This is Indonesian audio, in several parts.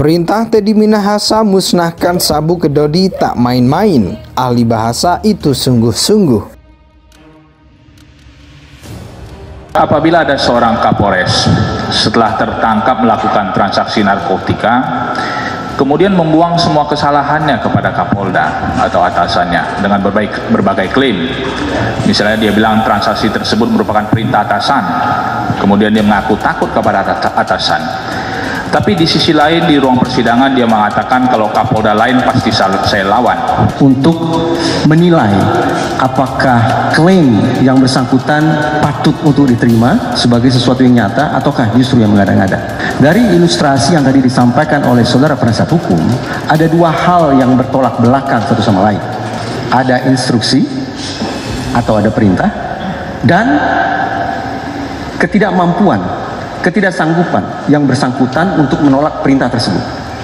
Perintah Teddy Minahasa musnahkan sabu ke Dodi tak main-main. Ahli bahasa itu sungguh-sungguh. Apabila ada seorang Kapolres setelah tertangkap melakukan transaksi narkotika, kemudian membuang semua kesalahannya kepada Kapolda atau atasannya dengan berbagai klaim. Misalnya dia bilang transaksi tersebut merupakan perintah atasan, kemudian dia mengaku takut kepada atasan. Tapi di sisi lain di ruang persidangan dia mengatakan kalau Kapolda lain pasti saya lawan. Untuk menilai apakah klaim yang bersangkutan patut untuk diterima sebagai sesuatu yang nyata ataukah justru yang mengada-ngada. Dari ilustrasi yang tadi disampaikan oleh saudara penasihat hukum, ada dua hal yang bertolak belakang satu sama lain. Ada instruksi atau ada perintah dan ketidaksanggupan yang bersangkutan untuk menolak perintah tersebut.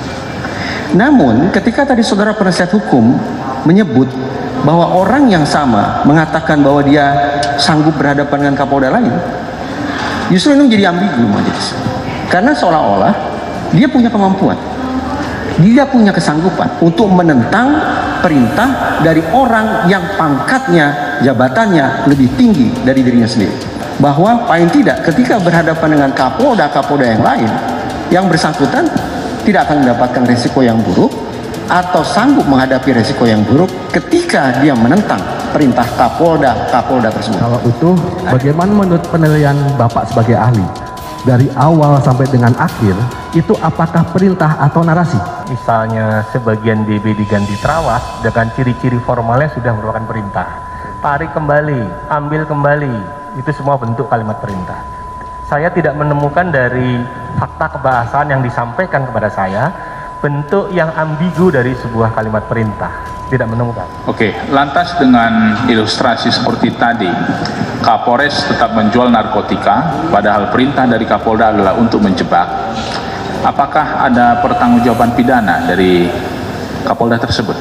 Namun ketika tadi saudara penasihat hukum menyebut bahwa orang yang sama mengatakan bahwa dia sanggup berhadapan dengan Kapolda lain, justru ini menjadi ambigu majelis. Karena seolah-olah dia punya kemampuan, dia punya kesanggupan untuk menentang perintah dari orang yang pangkatnya, jabatannya lebih tinggi dari dirinya sendiri. Bahwa paling tidak ketika berhadapan dengan Kapolda yang lain, yang bersangkutan tidak akan mendapatkan resiko yang buruk atau sanggup menghadapi resiko yang buruk ketika dia menentang perintah Kapolda tersebut. Kalau utuh, bagaimana menurut penilaian Bapak sebagai ahli? Dari awal sampai dengan akhir, itu apakah perintah atau narasi? Misalnya sebagian DB diganti terawas dengan ciri-ciri formalnya sudah merupakan perintah. Tarik kembali, ambil kembali, itu semua bentuk kalimat perintah. Saya tidak menemukan dari fakta kebahasaan yang disampaikan kepada saya bentuk yang ambigu dari sebuah kalimat perintah. Tidak menemukan. Oke, lantas dengan ilustrasi seperti tadi, Kapolres tetap menjual narkotika, padahal perintah dari Kapolda adalah untuk menjebak. Apakah ada pertanggungjawaban pidana dari Kapolda tersebut?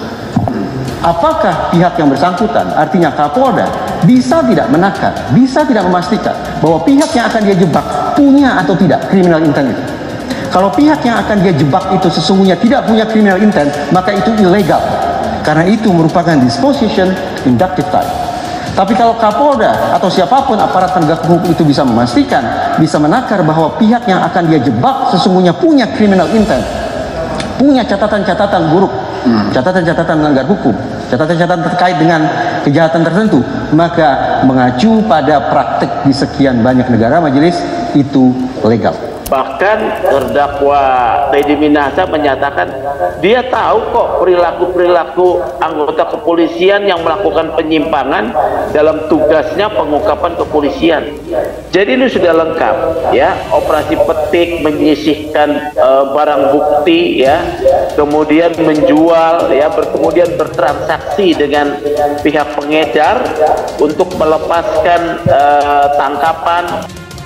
Apakah pihak yang bersangkutan, artinya Kapolda, bisa tidak menakar, bisa tidak memastikan bahwa pihak yang akan dia jebak punya atau tidak criminal intent itu? Kalau pihak yang akan dia jebak itu sesungguhnya tidak punya criminal intent, maka itu ilegal. Karena itu merupakan disposition inductive type. Tapi kalau Kapolda atau siapapun aparat penegak hukum itu bisa memastikan, bisa menakar bahwa pihak yang akan dia jebak sesungguhnya punya criminal intent, punya catatan-catatan buruk, catatan-catatan melanggar hukum, catatan-catatan terkait dengan kejahatan tertentu, maka mengacu pada praktek di sekian banyak negara majelis itu legal. Bahkan terdakwa Teddy Minahasa menyatakan dia tahu kok perilaku-perilaku anggota kepolisian yang melakukan penyimpangan dalam tugasnya pengungkapan kepolisian. Jadi ini sudah lengkap ya, operasi petik, menyisihkan barang bukti ya, kemudian menjual ya, kemudian bertransaksi dengan pihak pengedar untuk melepaskan tangkapan.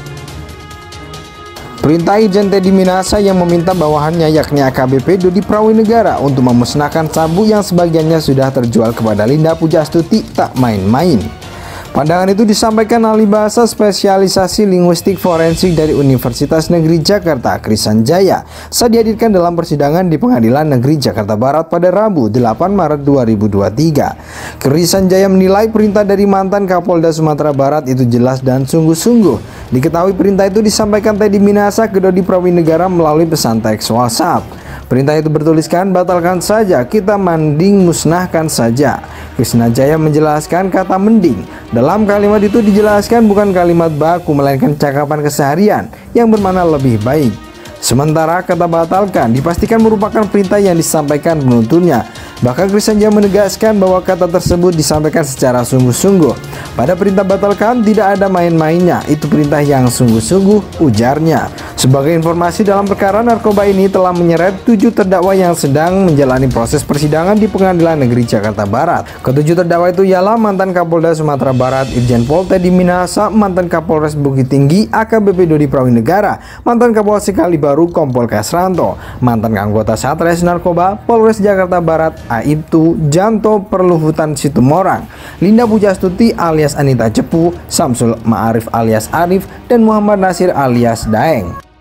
Perintah Irjen Teddy Minahasa yang meminta bawahannya yakni AKBP Dodi Prawinegara untuk memusnahkan sabu yang sebagiannya sudah terjual kepada Linda Pujastuti tak main-main. Pandangan itu disampaikan ahli bahasa spesialisasi linguistik forensik dari Universitas Negeri Jakarta, Krisanjaya, saat dihadirkan dalam persidangan di Pengadilan Negeri Jakarta Barat pada Rabu 8 Maret 2023. Krisanjaya menilai perintah dari mantan Kapolda Sumatera Barat itu jelas dan sungguh-sungguh. Diketahui perintah itu disampaikan Teddy Minahasa ke Dodi Prawinegara melalui pesan teks WhatsApp. Perintah itu bertuliskan, batalkan saja, kita mending musnahkan saja. Krisanjaya menjelaskan kata mending. Dalam kalimat itu dijelaskan bukan kalimat baku, melainkan cakapan keseharian yang bermakna lebih baik. Sementara kata batalkan dipastikan merupakan perintah yang disampaikan penuntunnya. Bahkan Krisanjaya menegaskan bahwa kata tersebut disampaikan secara sungguh-sungguh. Pada perintah batalkan tidak ada main-mainnya, itu perintah yang sungguh-sungguh, ujarnya. Sebagai informasi, dalam perkara narkoba ini telah menyeret 7 terdakwa yang sedang menjalani proses persidangan di Pengadilan Negeri Jakarta Barat. Ketujuh terdakwa itu ialah mantan Kapolda Sumatera Barat Irjen Pol Teddy Minahasa, mantan Kapolres Bukit Tinggi AKBP Dodi Prawinegara, mantan Kapolsek Kalibaru Kompol Kasranto, mantan anggota Satres Narkoba Polres Jakarta Barat Aibtu Janto Perluhutan Situmorang, Linda Pujastuti alias Anita Cepu, Samsul Ma'arif alias Arif, dan Muhammad Nasir alias Daeng.